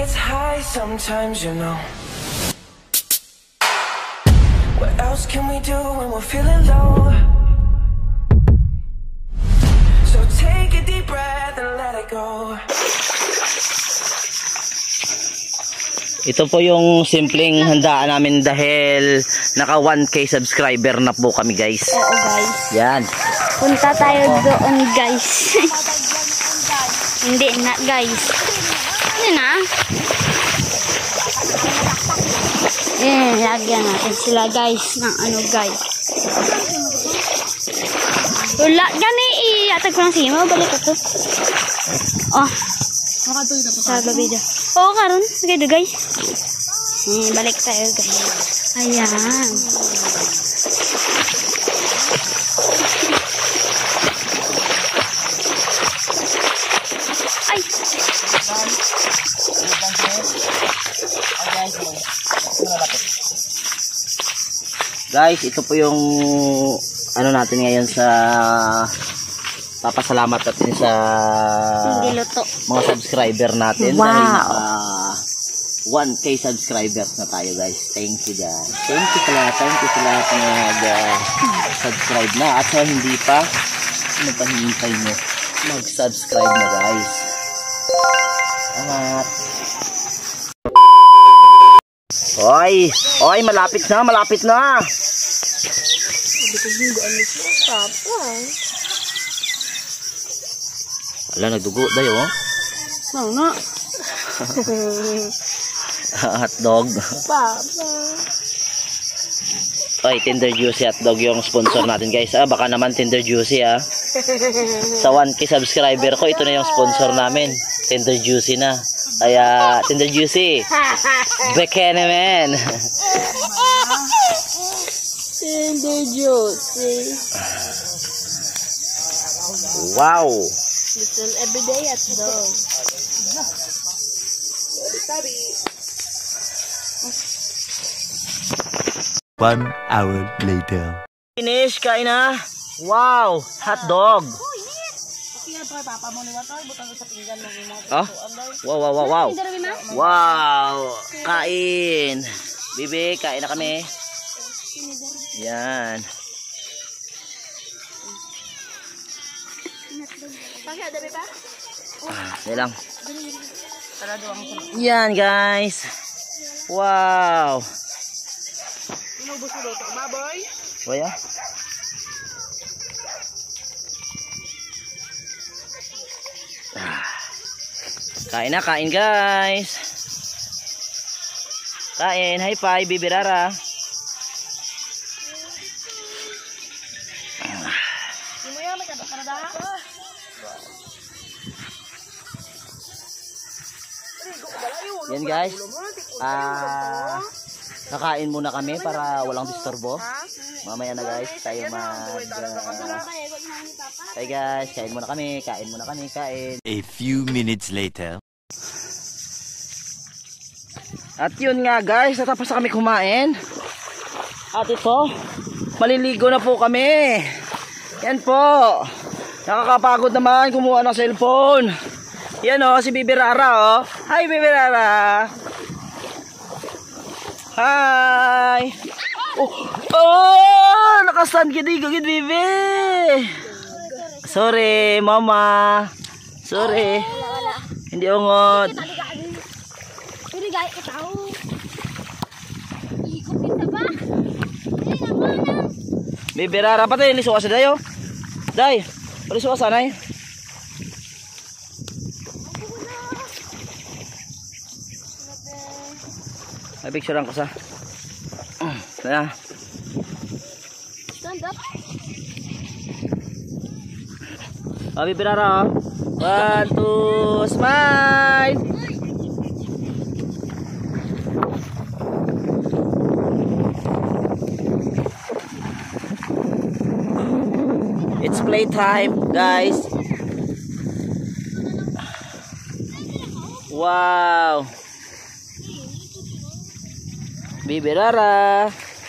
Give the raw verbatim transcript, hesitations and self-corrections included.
gets high sometimes, you know. What else can we do when we're feeling low? So take a deep breath and let it go. Ito po yung simpleng handaan namin dahil naka one K subscriber na po kami, guys. Oo, guys. Yan. Punta tayo doon, guys. Hindi na, guys. Hindi na. Eh, lagyan natin sila, guys, ng ano, guys. Wala, gani, iatag ko ng sima. Balik ko to. Oh. Sa babida. Oo, karon. Sige, guys. Eh, balik tayo, guys. Ayan. Ay. Guys, ito po yung ano natin ngayon sa papasalamat natin sa mga subscriber natin. Wow. Dahil naka one K subscribers na tayo, guys. Thank you, guys. Thank you pala. Thank you pala sa mga nag-subscribe na. At sa hindi pa, ano pa hinihintay nyo? Mag-subscribe na, guys. Salamat. Oy! Oy! Malapit na! Malapit na! Wala, nagdugo dayo, oh. Oo nga. Hotdog. Papa. Oy, Tender Juicy hotdog yung sponsor natin, guys. Ah, baka naman Tender Juicy, ah. Sa one K subscriber ko, ito na yung sponsor namin. Tender Juicy na. Kaya, Tender Juicy. Beke naman. Tender Juicy. Wow. Little everyday at dog. One hour later. Finish, kain na. Wow, hotdog. Oh? Wow, wow, wow, wow. Wow, kain. Bibi, kain na kami. Yan. Ah, yan lang. Yan, guys. Wow. Waya? Ah. Kain na, kain, guys. Kain, high five, Bibi Rara. Yan, guys. Ah, kakain muna kami para walang disturbo. Mamaya na, guys, tayo mag uh, Hey, guys, kain muna kami. Kain muna kami, kain. A few minutes later. At yun nga, guys, natapos na kami kumain. At ito, maliligo na po kami. Yan po. Nakakapagod naman kumuha ng cellphone. Yan, oh, si Bibi Rara, oh. Hi, Bibi Rara. Hi. Oh, oh, nakastand gid gid, Bibi. Sorry, mama. Sorry. Hindi ungod. Pwede gaya ka tao. Ikot kita ba? Eh, naman. Bibi Rara, patay ni suwas dayo. Day, pali suwas anay. May picturean ko sa. Nah. Stand up. Abi Rara. One, two, smile. It's playtime, guys. Wow. Bibi Rara.